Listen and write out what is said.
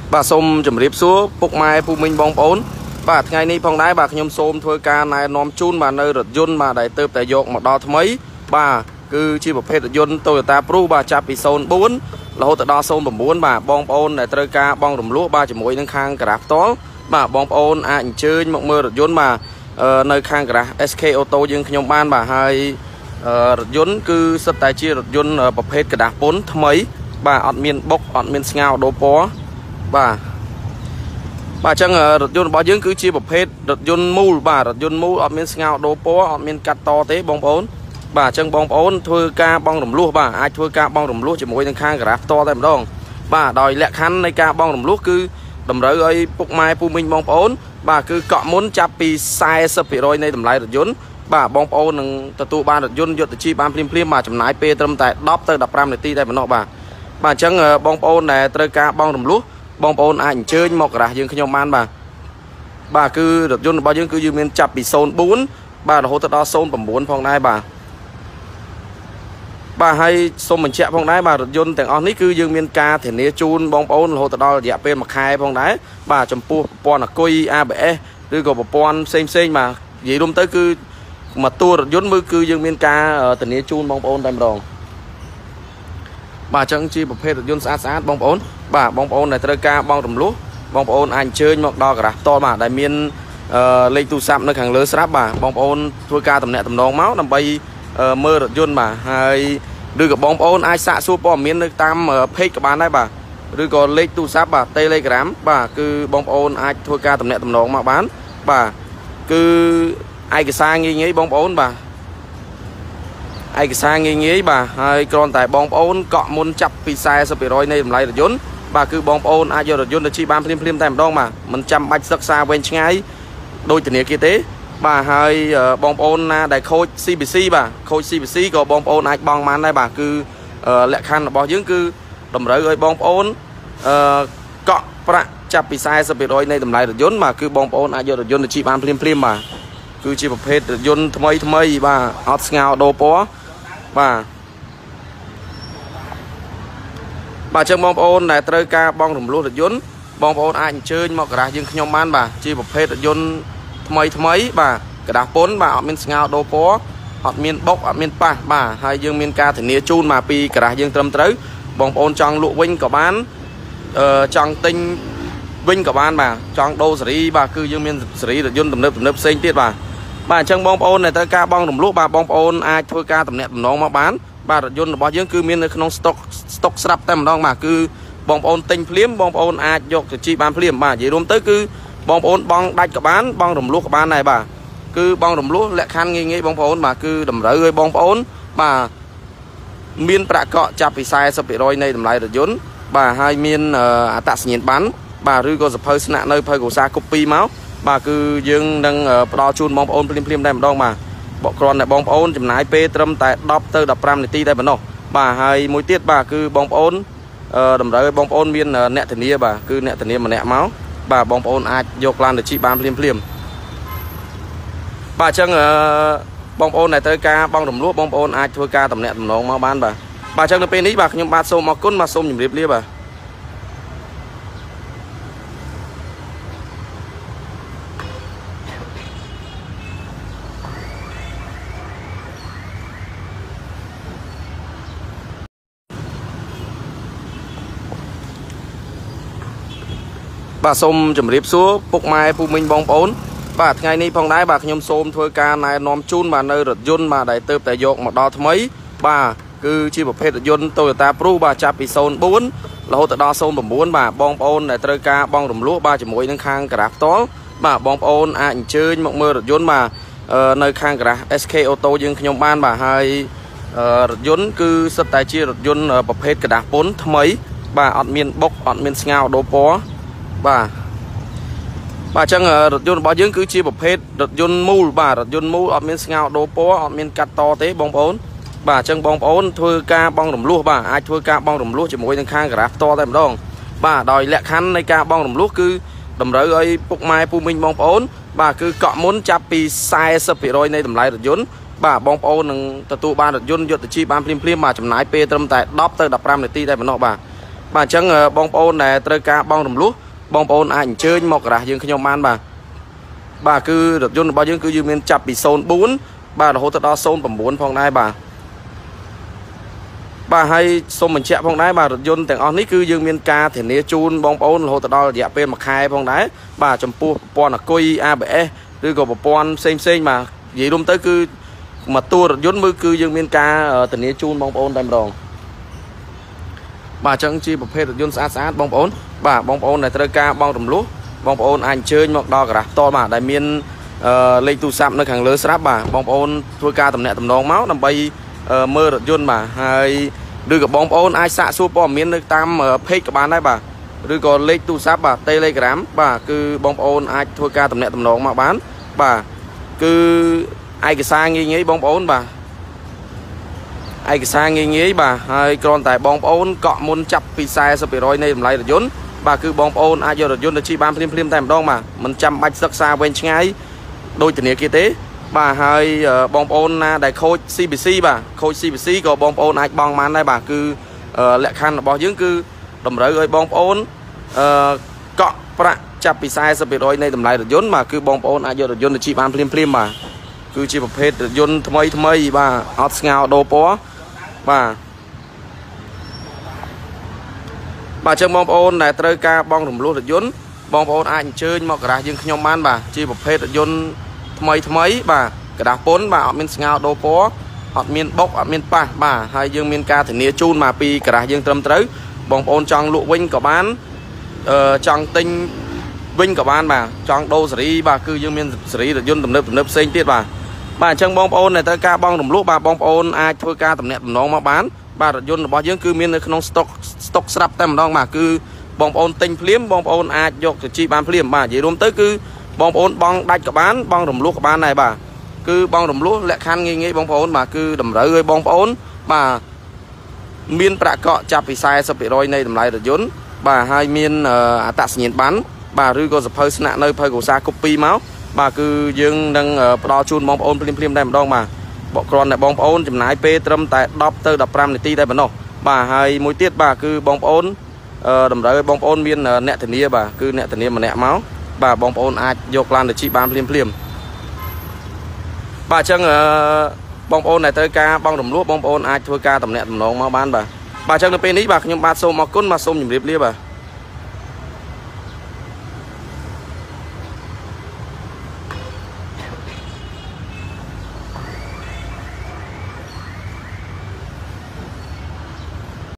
bà xôm chấm riệp xuống bốc mai phụ minh bong ổn bà ngày nay phong đái bà nhom xôm thôi ca này nóm chun bà nơi rật yun mà đại tớp tại dọc một đo mấy bà cứ chi một phê rật yun Toyota Pro bà chạp bị xôn 4 là hỗ trợ đo xôn bầm 4 bà bong ổn đại tơi ca bong rùm lúa ba chỉ mũi nâng khang cả rạp tó bà bong ổn ảnh chơi một mơ rật yun mà nơi khang cả SK ô tô nhưng nhom ban bà hai rật yun cứ sắp tại chia rật yun bập hết cả đạp 4 mấy bà ọt miên bốc ọt miên ngao đồ pó bà chẳng rật yun bao dưỡng cứ chia bập hết rật yun mu bà rật yun mu ọt miên ngao đồ pó ọt miên cắt to tế bong ổn bà chẳng bong ổn thôi ca bong rùm lúa bà ai thôi ca bong rùm lúa chỉ mũi nâng khang cả rạp to tại một đòn bà đòi lẹ khăn này ca bong rùm lúa cứ đầm rỡ ơi bốc mai pu minh bong ổn bà cứ cọ muốn chạp pi sai sập bị rồi này đầm lại rật yun bà bong ổn nâng tụ ban rật yun dột chi ban phim mà chấm nái pe trâm tại đop tới đập ram để ti tại một nọ bà chẳng bong ổn này tới ca bong rùm lúa bong ổn ảnh chơi một cả dương nhom man bà cứ rật yun bao nhiêu cứ dương miền chạp bị xôn 4 bà là hỗ trợ đo xôn bầm 4 phong đai bà hay xôn mình chẹt phong đái bà rật yunទាំងអស់នេះគឺយើងមានការធានាជូនបងប្អូនរហូតដល់រយៈពេល1ខែផងដែរបាទចំពោះប្រព័ន្ធអគុយ ABS ឬក៏ប្រព័ន្ធផ្សេងបាទនិយាយរួមទៅគឺមកតួរថយន្តមើលគឺយើងមានការធានាជូនបងប្អូនតែម្ដងបាទអញ្ចឹងជាប្រភេទរថយន្តស្អាតបងប្អូនបាទបងប្អូនដែលត្រូវការបងរំលោះបងប្អូនអាចអញ្ជើញមកដល់ការ៉ាស់ផ្ទាល់បាទដែលមានលេខទូរស័ព្ទនៅខាងលើស្រាប់បាទបងប្អូនធ្វើការតំណែងតំណងមកដើម្បីមើលរថយន្តបាទហើយឬក៏បងប្អូនអាចសាកសួរព័ត៌មាននៅតាម page ក៏បានដែរបាទឬក៏លេខទូរស័ព្ទបាទ Telegram បាទគឺបងប្អូនអាចធ្វើការតំណែងតំណងមកបានបាទគឺឯកសារងាយបងប្អូនបាទឯកសារងាយបាទហើយគ្រាន់តែបងប្អូនកក់មុនចាប់ពី 40% នៃតម្លៃរថយន្តបាទគឺបងប្អូនអាចយករថយន្តទៅជិះបានភ្លាមតែម្ដងបាទមិនចាំបាច់សិក្សាវែងឆ្ងាយដូចធនាគារទេបាទហើយបងប្អូនណាដែលខូច CBC បាទខូច CBC ក៏បងប្អូនអាចបង់បានដែរបាទគឺលក្ខខណ្ឌរបស់យើងគឺតម្រូវឲ្យបងប្អូនកក់ប្រាក់ចាប់ពី 40% នៃតម្លៃរថយន្តបាទគឺបងប្អូនអាចយករថយន្តទៅជិះបានភ្លាមបាទគឺជាប្រភេទរថយន្តថ្មីបាទអត់ស្ងោដូរពណ៌បាទចឹងបងប្អូនដែលត្រូវការបងរំលោះរថយន្តបងប្អូនអាចអញ្ជើញមកការ៉ាស់យើងខ្ញុំបានបាទជាប្រភេទរថយន្តថ្មីបាទกระดาษពុនបាទអត់មានស្ងោដូរពណ៌អត់មានបុកអត់មានប៉ះបាទហើយយើងមានការធានាជូនមកពីការ៉ាស់យើងត្រឹមត្រូវបងប្អូនចង់លក់វិញក៏បានចង់ទិញវិញក៏បានបាទចង់ដូរសេរីបាទគឺយើងមានសេរីរថយន្តទំនើបផ្សេងទៀតបាទអញ្ចឹងបងប្អូនដែលត្រូវការបងរំលោះបាទបងប្អូនអាចធ្វើការតំណែងតំណងមកបានបាទរថយន្តរបស់យើងគឺមាននៅក្នុងស្តុកស្រាប់តែម្ដងបាទគឺបងប្អូនទិញភ្លាមបងប្អូនអាចយកទៅជីបានភ្លាមបាទនិយាយរួមទៅគឺបងប្អូនបងដាច់ក៏បានបងរំលោះក៏បានដែរបាទគឺបងរំលោះលក្ខខណ្ឌងាយបងប្អូនបាទគឺតម្រូវឲ្យបងប្អូនបាទមានប្រាក់កក់ចាប់ពី 40% នៃតម្លៃរថយន្តបាទហើយមានអត្តសញ្ញាណប័ណ្ណបាទឬក៏សភៅស្នាក់នៅភៅគ្រួសារកូពីមកបាទគឺយើងនឹងផ្ដល់ជូនបងប្អូនភ្លាមតែម្ដងបាទគ្រាន់តែបងប្អូនចំណាយពេលត្រឹមតែ10ទៅ15នាទីតែប៉ុណ្ណោះបាទហើយមួយទៀតបាទគឺបងប្អូនតម្រូវឲ្យបងប្អូនមានអ្នកធានាបាទគឺអ្នកធានាម្នាក់មកបាទបងប្អូនអាចយកឡានទៅជិះបានភ្លាមបាទអញ្ចឹងបងប្អូនដែលត្រូវការបងរំលោះបងប្អូនអាចធ្វើការតំណែងតំណងមកបានបាទអញ្ចឹងនៅពេលនេះបាទខ្ញុំបាទសូមអរគុណបាទសូមជម្រាបលាបាទបាទសូមជម្រាបសួរពុកម៉ែពូមីងបងប្អូនបាទថ្ងៃនេះផងដែរបាទខ្ញុំសូមធ្វើការណែនាំជូនបាទនៅរថយន្តបាទដែលទៅតែយកមកដល់ថ្មីបាទគឺជាប្រភេទរថយន្ត Toyota Pro បាទចាប់ពី 04 រហូតដល់ 09 បាទបងប្អូនដែលត្រូវការបងរំលោះបាទជាមួយនឹងខាងការ៉ាស់ផ្ទាល់បាទបងប្អូនអាចអញ្ជើញមកមើលរថយន្តបាទនៅខាងការ៉ាស់ SK អូតូយើងខ្ញុំបានបាទហើយរថយន្តគឺសិតតែជារថយន្តប្រភេទกระดาษពុនថ្មីបាទអត់មានបុកអត់មានស្ងោដូរពណ៌បាទអញ្ចឹងរថយន្តរបស់យើងគឺជាប្រភេទរថយន្តមូលបាទរថយន្តមូលអត់មានស្ងោដូរពណ៌អត់មានកាត់តទេបងប្អូនបាទអញ្ចឹងបងប្អូនធ្វើការបងរំលោះបាទអាចធ្វើការបងរំលោះជាមួយនឹងខាងការ៉ាស់ផ្ទាល់តែម្ដងបាទដោយលក្ខខណ្ឌនៃការបងរំលោះគឺតម្រូវឲ្យពុកម៉ែពូមីងបងប្អូនបាទគឺកក់មុនចាប់ពី 40% នៃតម្លៃរថយន្តបាទបងប្អូននឹងទទួលបានរថយន្តយកទៅជិះបានភ្លាមបាទចំណាយពេលត្រឹមតែ10ទៅ15នាទីតែប៉ុណ្ណោះបាទ bà chẳng bong ôn này trời ca bong rầm lúa bong ôn ảnh chơi một cả dương khi man bà cứ được dân bao nhiêu cứ dương miền chập bị sôn 4 bà là hỗ trợ đó sôn bằng 4 phong này bà hay xôm mình chẹt phong đáy bà dânទាំងអស់នេះគឺយើងមានការធានាជូនបងប្អូនរហូតដល់រយៈពេល1ខែផងដែរបាទចំពោះប្រព័ន្ធអគុយ ABS ឬក៏ប្រព័ន្ធផ្សេងបាទនិយាយរួមទៅគឺមកតួរថយន្តមើលគឺយើងមានការធានាជូនបងប្អូនតែម្ដងបាទអញ្ចឹងជាប្រភេទរថយន្តស្អាតបងប្អូនបាទបងប្អូនដែលត្រូវការបង់រំលោះបងប្អូនអាចអញ្ជើញមកដល់ការ៉ាស់ផ្ទាល់បាទដែលមានលេខទូរស័ព្ទនៅខាងលើស្រាប់បាទបងប្អូនធ្វើការតំណែងតំណងមកដើម្បីមើលរថយន្តបាទហើយឬក៏បងប្អូនអាចសាកសួរព័ត៌មាននៅតាម page ក៏បានដែរបាទឬក៏លេខទូរស័ព្ទបាទ Telegram បាទគឺបងប្អូនអាចធ្វើការតំណែងតំណងមកបានបាទគឺឯកសារងាយបងប្អូនបាទឯកសារងាយបាទហើយគ្រាន់តែបងប្អូនកក់មុនចាប់ពី 40% នៃតម្លៃរថយន្តបាទគឺបងប្អូនអាចយករថយន្តទៅជិះបានភ្លាមតែម្ដងបាទមិនចាំបាច់សិក្សាវែងឆ្ងាយដូចធនាគារទេបាទហើយបងប្អូនណាដែលខូច CBC បាទខូច CBC ក៏បងប្អូនអាចបង់បានដែរបាទគឺលក្ខខណ្ឌរបស់យើងគឺតម្រូវឲ្យបងប្អូនកក់ប្រាក់ចាប់ពី 40% នៃតម្លៃរថយន្តបាទគឺបងប្អូនអាចយករថយន្តទៅជិះបានភ្លាមបាទគឺជាប្រភេទរថយន្តថ្មីបាទអត់ស្ងោដូរពណ៌បាទចឹងបងប្អូនដែលត្រូវការបង់រំលោះរថយន្តបងប្អូនអាចអញ្ជើញមកការ៉ាស់យើងខ្ញុំបានបាទជាប្រភេទរថយន្តថ្មីបាទกระดาษពុនបាទអត់មានស្ងោដូរពណ៌អត់មានបុកអត់មានប៉ះបាទហើយយើងមានការធានាជូនមកពីការ៉ាស់យើងត្រឹមត្រូវបងប្អូនចង់លក់វិញក៏បានចង់ទិញវិញក៏បានបាទចង់ដូរសេរីបាទគឺយើងមានសេរីរថយន្តទំនើបផ្សេងទៀតបាទអញ្ចឹងបងប្អូនដែលត្រូវការបង់រំលោះបាទបងប្អូនអាចធ្វើការតំណែងតំណងមកបានបាទរថយន្តរបស់យើងគឺមាននៅក្នុងស្តុកស្រាប់តែម្ដងបាទគឺបងប្អូនទិញភ្លាមបងប្អូនអាចយកទៅជិះបានភ្លាមបាទនិយាយរួមទៅគឺបងប្អូនបង់ដាច់ក៏បានបង់រំលោះក៏បានដែរបាទគឺបង់រំលោះលក្ខខណ្ឌងាយបងប្អូនបាទគឺតម្រូវឲ្យបងប្អូនបាទមានប្រាក់កក់ចាប់ពី 40% នៃតម្លៃរថយន្តបាទហើយមានអត្តសញ្ញាណប័ណ្ណបាទឬក៏សភៅស្នាក់នៅភៅគ្រួសារកូពីមកបាទគឺយើងនឹងផ្ដល់ជូនបងប្អូនភ្លាមតែម្ដងបាទគ្រាន់តែបងប្អូនចំណាយពេលត្រឹមតែ10ទៅ15នាទីតែប៉ុណ្ណោះបាទហើយមួយទៀតបាទគឺបងប្អូនតម្រូវឲ្យបងប្អូនមានអ្នកធានាបាទគឺអ្នកធានាម្នាក់មកបាទបងប្អូនអាចយកឡានទៅជិះបានភ្លាមបាទអញ្ចឹងបងប្អូនដែលត្រូវការបង់រំលោះបងប្អូនអាចធ្វើការតំណែងតំណងមកបានបាទអញ្ចឹងនៅពេលនេះបាទខ្ញុំបាទសូមអរគុណបាទសូមជម្រាបលាបាទ